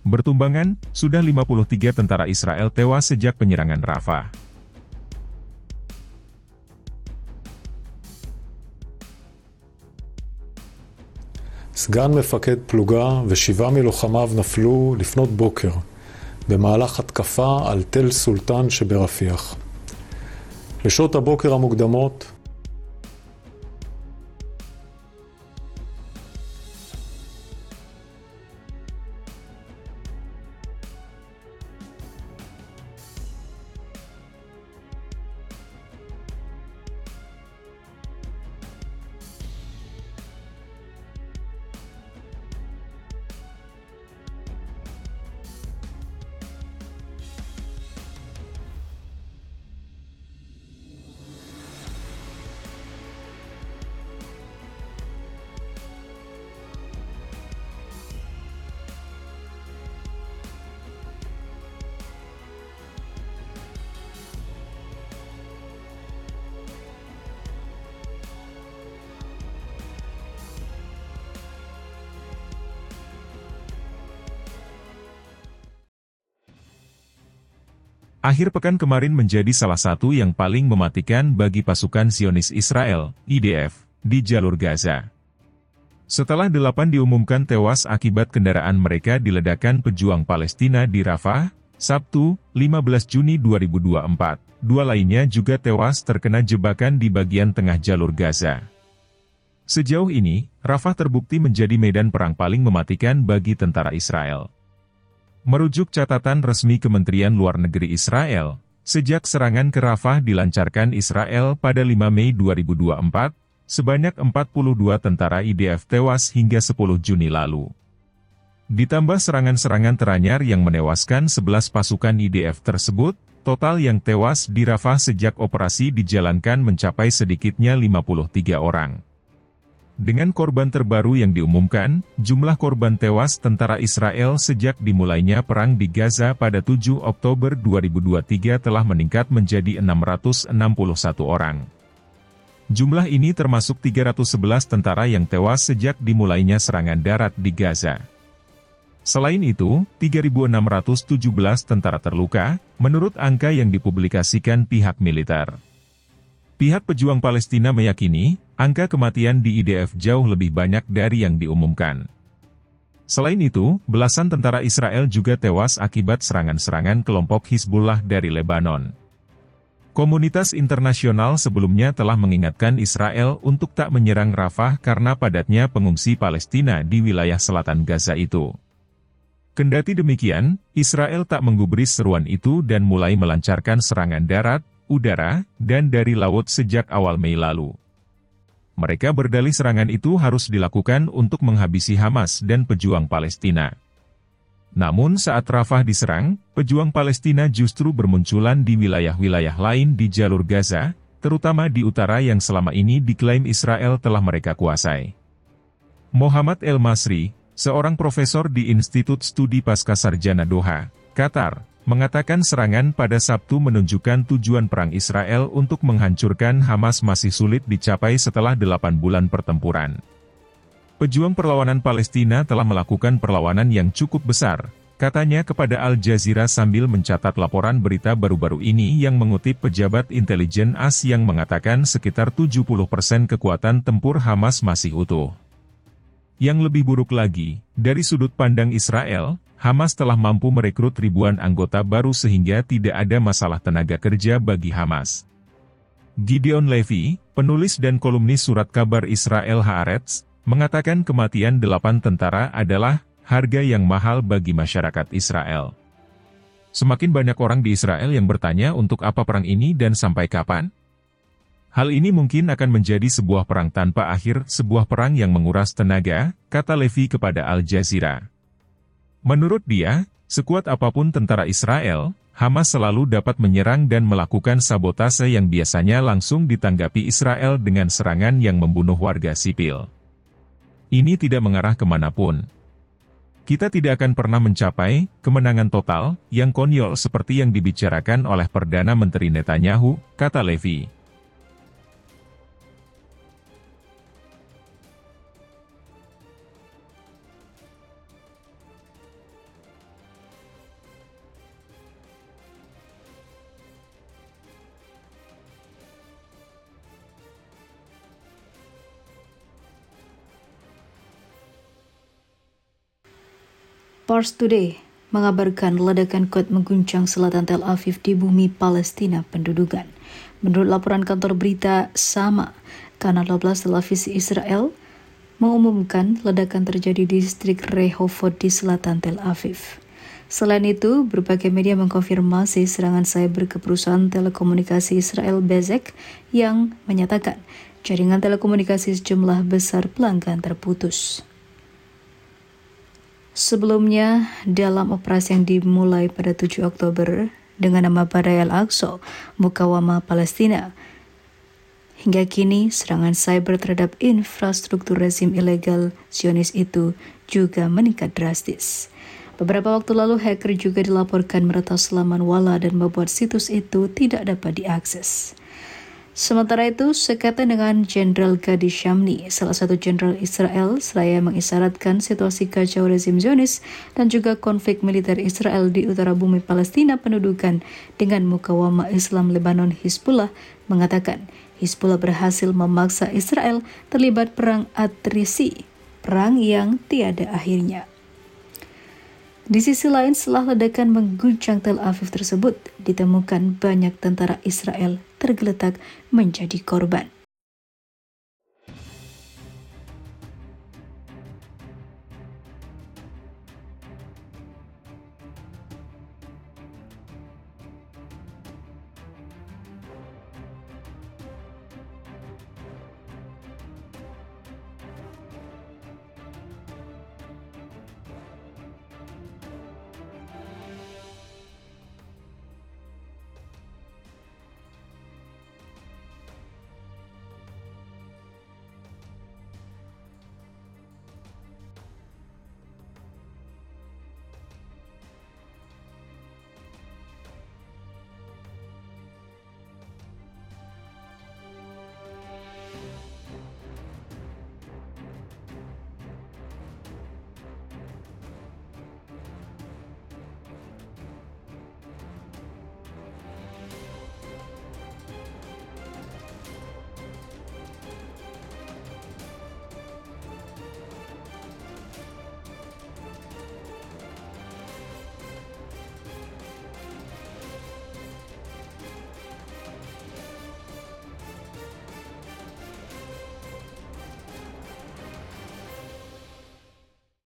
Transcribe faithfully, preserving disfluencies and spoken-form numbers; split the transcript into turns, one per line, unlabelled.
Bertumbangan, sudah lima puluh tiga tentara Israel tewas sejak penyerangan Rafah.
סגן מפקד פלוגה ושבעה מלוחמיו נפלו לפנות בוקר במהלך התקפה על תל סולטן שברפיח. לשעות הבוקר המוקדמות
Akhir pekan kemarin menjadi salah satu yang paling mematikan bagi pasukan Zionis Israel, I D F, di jalur Gaza. Setelah delapan diumumkan tewas akibat kendaraan mereka diledakkan pejuang Palestina di Rafah, Sabtu, lima belas Juni dua ribu dua puluh empat, dua lainnya juga tewas terkena jebakan di bagian tengah jalur Gaza. Sejauh ini, Rafah terbukti menjadi medan perang paling mematikan bagi tentara Israel. Merujuk catatan resmi Kementerian Luar Negeri Israel, sejak serangan ke Rafah dilancarkan Israel pada lima Mei dua ribu dua puluh empat, sebanyak empat puluh dua tentara I D F tewas hingga sepuluh Juni lalu. Ditambah serangan-serangan teranyar yang menewaskan sebelas pasukan I D F tersebut, total yang tewas di Rafah sejak operasi dijalankan mencapai sedikitnya lima puluh tiga orang. Dengan korban terbaru yang diumumkan, jumlah korban tewas tentara Israel sejak dimulainya perang di Gaza pada tujuh Oktober dua ribu dua puluh tiga telah meningkat menjadi enam ratus enam puluh satu orang. Jumlah ini termasuk tiga ratus sebelas tentara yang tewas sejak dimulainya serangan darat di Gaza. Selain itu, tiga ribu enam ratus tujuh belas tentara terluka, menurut angka yang dipublikasikan pihak militer. Pihak pejuang Palestina meyakini, angka kematian di I D F jauh lebih banyak dari yang diumumkan. Selain itu, belasan tentara Israel juga tewas akibat serangan-serangan kelompok Hizbullah dari Lebanon. Komunitas internasional sebelumnya telah mengingatkan Israel untuk tak menyerang Rafah karena padatnya pengungsi Palestina di wilayah selatan Gaza itu. Kendati demikian, Israel tak menggubris seruan itu dan mulai melancarkan serangan darat, udara, dan dari laut sejak awal Mei lalu. Mereka berdalih serangan itu harus dilakukan untuk menghabisi Hamas dan pejuang Palestina. Namun saat Rafah diserang, pejuang Palestina justru bermunculan di wilayah-wilayah lain di jalur Gaza, terutama di utara yang selama ini diklaim Israel telah mereka kuasai. Mohammad El-Masri, seorang profesor di Institut Studi Pascasarjana Doha, Qatar, mengatakan serangan pada Sabtu menunjukkan tujuan perang Israel untuk menghancurkan Hamas masih sulit dicapai setelah delapan bulan pertempuran. Pejuang perlawanan Palestina telah melakukan perlawanan yang cukup besar, katanya kepada Al Jazeera sambil mencatat laporan berita baru-baru ini yang mengutip pejabat intelijen A S yang mengatakan sekitar tujuh puluh persen kekuatan tempur Hamas masih utuh. Yang lebih buruk lagi, dari sudut pandang Israel, Hamas telah mampu merekrut ribuan anggota baru sehingga tidak ada masalah tenaga kerja bagi Hamas. Gideon Levy, penulis dan kolumnis surat kabar Israel Haaretz, mengatakan kematian delapan tentara adalah harga yang mahal bagi masyarakat Israel. Semakin banyak orang di Israel yang bertanya untuk apa perang ini dan sampai kapan? Hal ini mungkin akan menjadi sebuah perang tanpa akhir, sebuah perang yang menguras tenaga, kata Levy kepada Al Jazeera. Menurut dia, sekuat apapun tentara Israel, Hamas selalu dapat menyerang dan melakukan sabotase yang biasanya langsung ditanggapi Israel dengan serangan yang membunuh warga sipil. Ini tidak mengarah kemanapun. Kita tidak akan pernah mencapai kemenangan total yang konyol seperti yang dibicarakan oleh Perdana Menteri Netanyahu, kata Levy.
Pars Today mengabarkan ledakan kuat mengguncang selatan Tel Aviv di bumi Palestina pendudukan. Menurut laporan kantor berita sama, Kanal dua belas televisi Israel mengumumkan ledakan terjadi di distrik Rehovot di selatan Tel Aviv. Selain itu, berbagai media mengkonfirmasi serangan cyber ke perusahaan telekomunikasi Israel Bezek yang menyatakan jaringan telekomunikasi sejumlah besar pelanggan terputus. Sebelumnya, dalam operasi yang dimulai pada tujuh Oktober dengan nama Badai Al-Aqsa, Mukawamah Palestina, hingga kini serangan cyber terhadap infrastruktur rezim ilegal Zionis itu juga meningkat drastis. Beberapa waktu lalu, hacker juga dilaporkan meretas laman Walla dan membuat situs itu tidak dapat diakses. Sementara itu, sekatan dengan Jenderal Gadi Shamni, salah satu jenderal Israel, seraya mengisyaratkan situasi kacau rezim Zionis dan juga konflik militer Israel di utara bumi Palestina pendudukan dengan Mukawamah Islam Lebanon Hizbullah, mengatakan Hizbullah berhasil memaksa Israel terlibat perang atrisi, perang yang tiada akhirnya. Di sisi lain, setelah ledakan mengguncang Tel Aviv tersebut, ditemukan banyak tentara Israel tergeletak menjadi korban.